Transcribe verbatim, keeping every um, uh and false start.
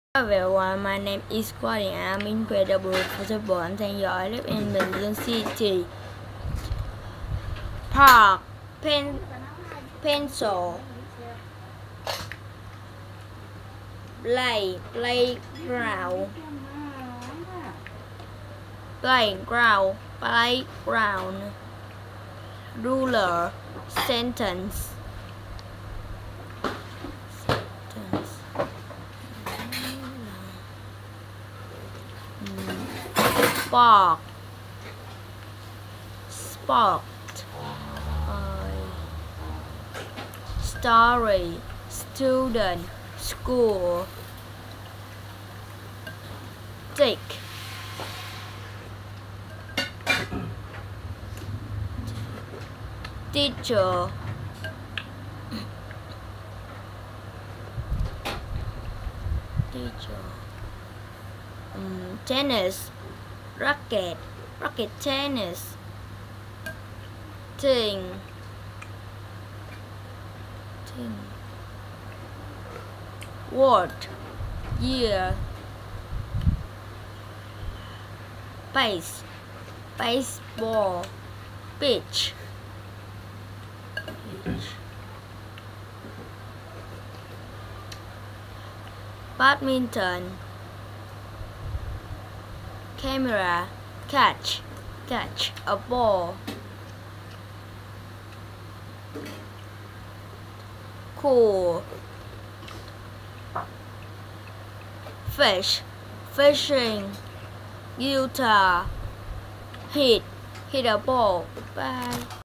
Hello everyone, my name is Khoa Điền. I'm in grade W football and thank you. I live in Berlin City. Park, pen, pencil, play, playground, playground, playground, ruler, sentence. Spark, spot, uh, story, student, school, tick, teacher, teacher, um, tennis, racket, racket tennis, thing, thing, word, year, base, baseball, pitch, pitch, badminton, camera, catch, catch a ball, cool, fish, fishing, guitar, hit, hit a ball. Bye.